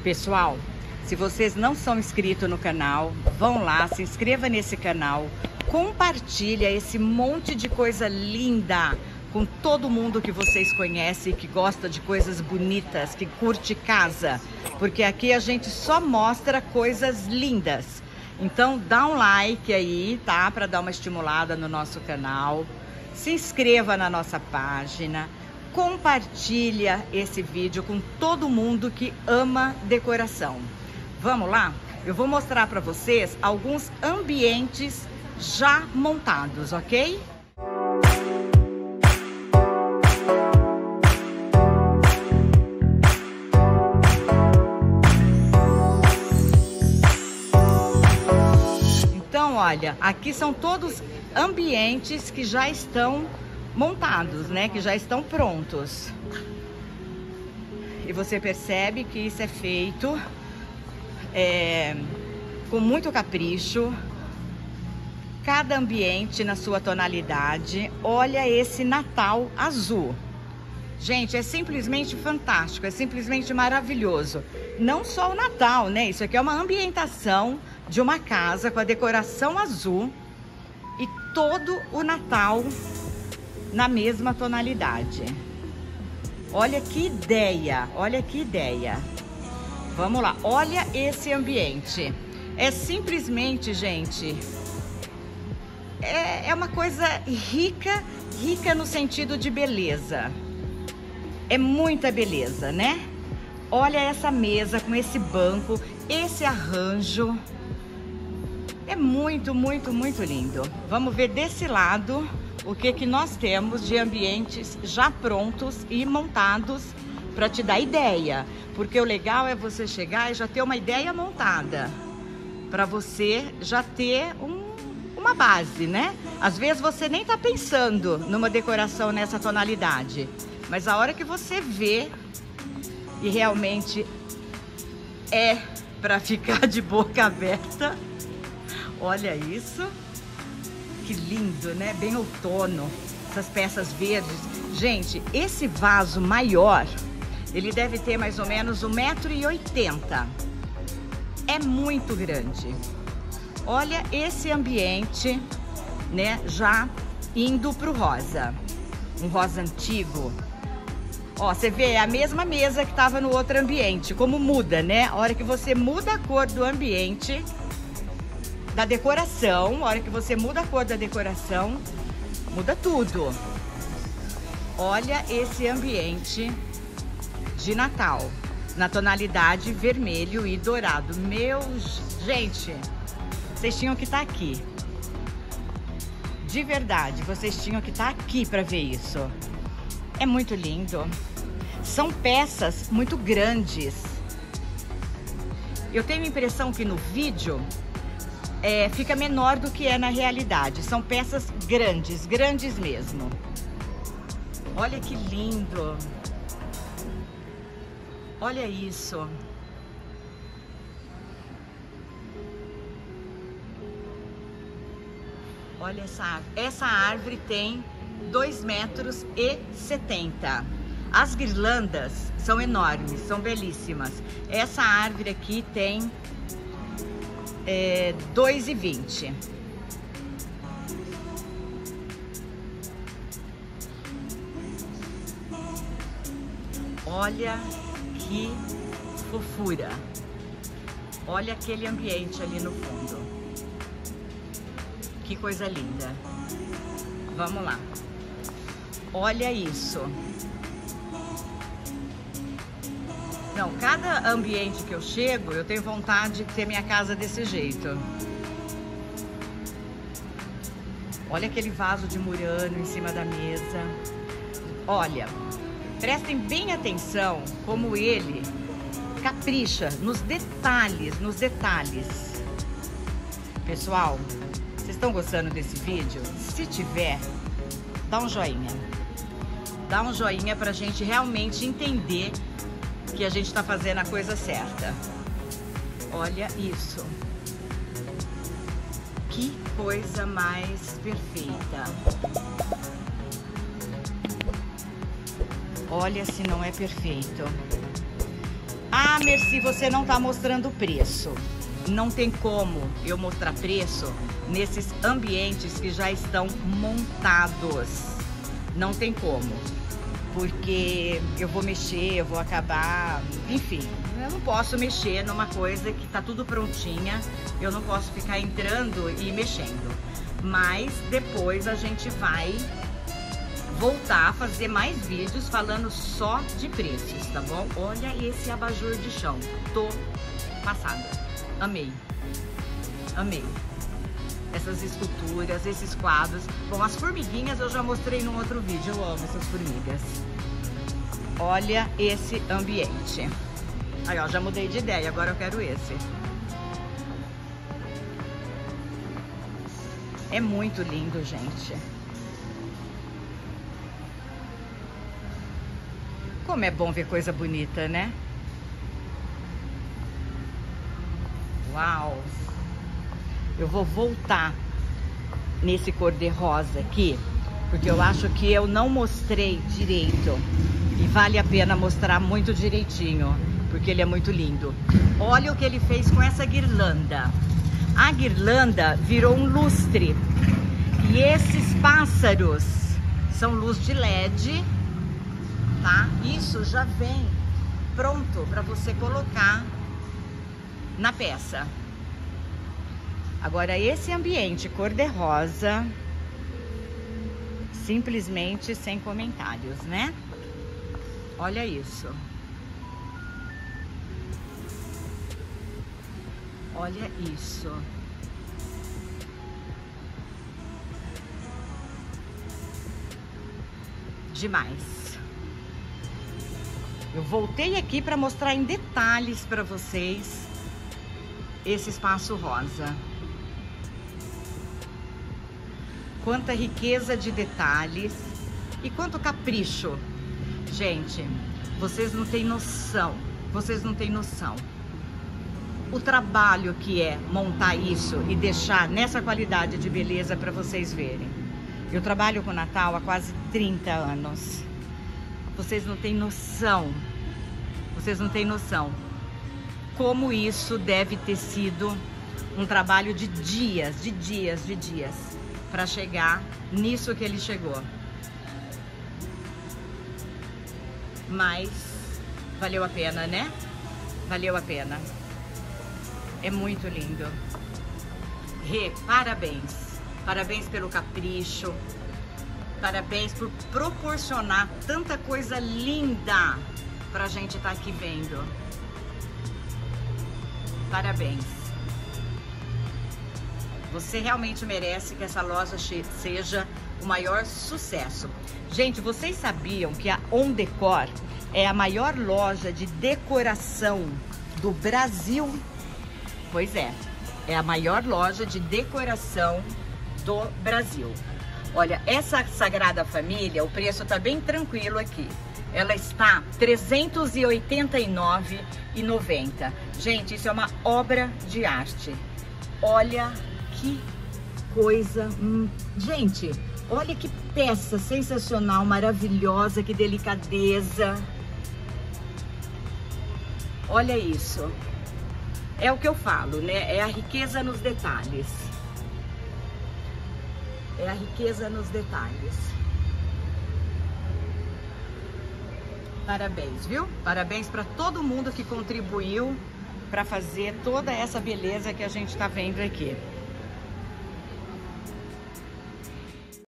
Pessoal, se vocês não são inscritos no canal, vão lá, se inscreva nesse canal, compartilha esse monte de coisa linda com todo mundo que vocês conhecem, que gosta de coisas bonitas, que curte casa, porque aqui a gente só mostra coisas lindas. Então dá um like aí, tá? Para dar uma estimulada no nosso canal, se inscreva na nossa página, compartilha esse vídeo com todo mundo que ama decoração. Vamos lá? Eu vou mostrar para vocês alguns ambientes já montados, ok? Então, olha, aqui são todos ambientes que já estão montados, né? Que já estão prontos. E você percebe que isso é feito com muito capricho. Cada ambiente na sua tonalidade. Olha esse Natal azul. Gente, é simplesmente fantástico, é simplesmente maravilhoso. Não só o Natal, né? Isso aqui é uma ambientação de uma casa com a decoração azul e todo o Natal na mesma tonalidade. Olha que ideia, olha que ideia. Vamos lá, olha esse ambiente. É simplesmente, gente, é uma coisa rica, rica no sentido de beleza. É muita beleza, né? Olha essa mesa com esse banco, esse arranjo. É muito, muito, muito lindo. Vamos ver desse lado o que nós temos de ambientes já prontos e montados para te dar ideia. Porque o legal é você chegar e já ter uma ideia montada, para você já ter uma base, né? Às vezes você nem tá pensando numa decoração nessa tonalidade, mas a hora que você vê e realmente é para ficar de boca aberta. Olha isso, que lindo, né? Bem outono, essas peças verdes. Gente, esse vaso maior, ele deve ter mais ou menos 1,80 m. É muito grande. Olha esse ambiente, né? Já indo pro rosa. Um rosa antigo. Ó, você vê, é a mesma mesa que tava no outro ambiente. Como muda, né? A hora que você muda a cor do ambiente, da decoração, a hora que você muda a cor da decoração, muda tudo. Olha esse ambiente de Natal, na tonalidade vermelho e dourado. Gente, vocês tinham que estar aqui. De verdade, vocês tinham que estar aqui para ver isso. É muito lindo. São peças muito grandes. Eu tenho a impressão que no vídeo fica menor do que é na realidade. São peças grandes, grandes mesmo. Olha que lindo. Olha isso. Olha essa árvore. Essa árvore tem 2,70 m. As guirlandas são enormes, são belíssimas. Essa árvore aqui tem 2,20 m. Olha que fofura. Olha aquele ambiente ali no fundo. Que coisa linda. Vamos lá. Olha isso. Não, cada ambiente que eu chego, eu tenho vontade de ter minha casa desse jeito. Olha aquele vaso de murano em cima da mesa. Olha, prestem bem atenção como ele capricha nos detalhes, nos detalhes. Pessoal, vocês estão gostando desse vídeo? Se tiver, dá um joinha. Dá um joinha pra gente realmente entender que a gente tá fazendo a coisa certa. Olha isso. Que coisa mais perfeita. Olha se não é perfeito. Ah, Merci, você não tá mostrando o preço. Não tem como eu mostrar preço nesses ambientes que já estão montados. Não tem como. Porque eu vou mexer, eu vou acabar... Enfim, eu não posso mexer numa coisa que tá tudo prontinha. Eu não posso ficar entrando e mexendo. Mas depois a gente vai voltar a fazer mais vídeos falando só de preços, tá bom? Olha esse abajur de chão. Tô passada. Amei. Amei. Essas esculturas, esses quadros. Bom, as formiguinhas eu já mostrei num outro vídeo. Eu amo essas formigas. Olha esse ambiente. Aí, ó, já mudei de ideia. Agora eu quero esse. É muito lindo, gente. Como é bom ver coisa bonita, né? Uau! Eu vou voltar nesse cor-de-rosa aqui, porque eu acho que eu não mostrei direito. E vale a pena mostrar muito direitinho, porque ele é muito lindo. Olha o que ele fez com essa guirlanda. A guirlanda virou um lustre. E esses pássaros são luz de LED, tá? Isso já vem pronto para você colocar na peça. Agora esse ambiente cor-de-rosa, simplesmente sem comentários, né? Olha isso. Olha isso. Demais. Eu voltei aqui para mostrar em detalhes para vocês esse espaço rosa. Quanta riqueza de detalhes e quanto capricho. Gente, vocês não têm noção. Vocês não têm noção. O trabalho que é montar isso e deixar nessa qualidade de beleza para vocês verem. Eu trabalho com Natal há quase 30 anos. Vocês não têm noção. Vocês não têm noção como isso deve ter sido um trabalho de dias, para chegar nisso que ele chegou. Mas valeu a pena, né? Valeu a pena. É muito lindo. Rê, parabéns. Parabéns pelo capricho. Parabéns por proporcionar tanta coisa linda pra gente estar aqui vendo. Parabéns. Você realmente merece que essa loja seja o maior sucesso. Gente, vocês sabiam que a On Decor é a maior loja de decoração do Brasil? Pois é, é a maior loja de decoração do Brasil. Olha, essa Sagrada Família, o preço tá bem tranquilo aqui. Ela está R$ 389,90. Gente, isso é uma obra de arte. Olha que coisa... Gente, olha que peça sensacional, maravilhosa, que delicadeza. Olha isso. É o que eu falo, né? É a riqueza nos detalhes. É a riqueza nos detalhes. Parabéns, viu? Parabéns para todo mundo que contribuiu para fazer toda essa beleza que a gente está vendo aqui.